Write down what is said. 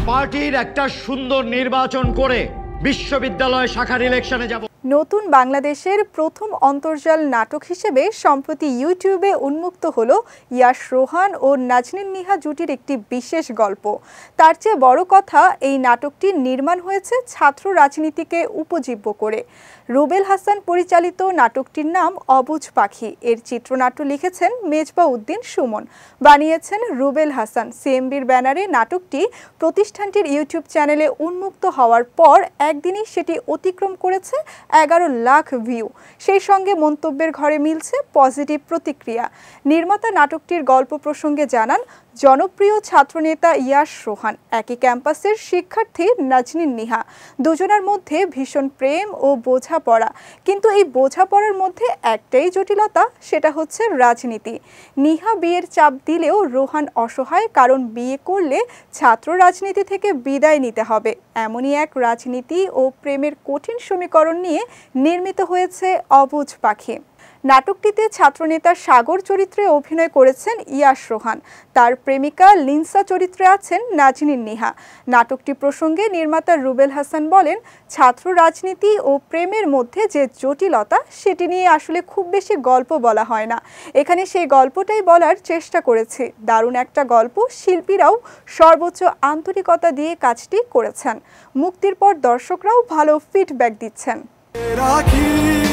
পার্টির একটা সুন্দর নির্বাচন করে বিশ্ববিদ্যালয় শাখার ইলেকশনে যাব। নতুন বাংলাদেশের প্রথম অন্তর্জাল নাটক হিসেবে সম্প্রতি ইউটিউবে উন্মুক্ত হলো ইয়াশ রোহান ও নাজনীন নিহা জুটির একটি বিশেষ গল্প। তার চেয়ে বড় কথা, এই নাটকটি নির্মাণ হয়েছে ছাত্র রাজনীতিকে উপজীব্য করে। রুবেল হাসান পরিচালিত নাটকটির নাম অবুঝ পাখি। এর চিত্রনাট্য লিখেছেন মেজবা উদ্দিন সুমন, বানিয়েছেন রুবেল হাসান। সিএমবির ব্যানারে নাটকটি প্রতিষ্ঠানটির ইউটিউব চ্যানেলে উন্মুক্ত হওয়ার পর একদিনই সেটি অতিক্রম করেছে 11 লাখ ভিউ। সেই সঙ্গে মন্তব্যের ঘরে মিলছে পজিটিভ প্রতিক্রিয়া। নির্মাতা নাটকটির গল্প প্রসঙ্গে জানান, জনপ্রিয় ছাত্রনেতা ইয়াশ রোহান, একই ক্যাম্পাসের শিক্ষার্থী নাজনীন নিহা। দুজনের মধ্যে ভীষণ প্রেম ও বোঝাপড়া, কিন্তু এই বোঝাপড়ার মধ্যে একটাই জটিলতা, সেটা হচ্ছে রাজনীতি। নিহা বিয়ের চাপ দিলেও রোহান অসহায়, কারণ বিয়ে করলে ছাত্র রাজনীতি থেকে বিদায় নিতে হবে। এমনই এক রাজনীতি ও প্রেমের কঠিন সমীকরণ নিয়ে নির্মিত হয়েছে অবুঝ পাখি। নাটকটিতে ছাত্রনেতা সাগর চরিত্রে অভিনয় করেছেন ইয়াশ রোহান। তার প্রেমিকা লিনসা চরিত্রে আছেন নাজনীন নিহা। নাটকটি প্রসঙ্গে নির্মাতা রুবেল হাসান বলেন, ছাত্র রাজনীতি ও প্রেমের মধ্যে যে জটিলতা, সেটি নিয়ে আসলে খুব বেশি গল্প বলা হয় না। এখানে সেই গল্পটাই বলার চেষ্টা করেছি। দারুণ একটা গল্প, শিল্পীরাও সর্বোচ্চ আন্তরিকতা দিয়ে কাজটি করেছেন। মুক্তির পর দর্শকরাও ভালো ফিডব্যাক দিচ্ছেন।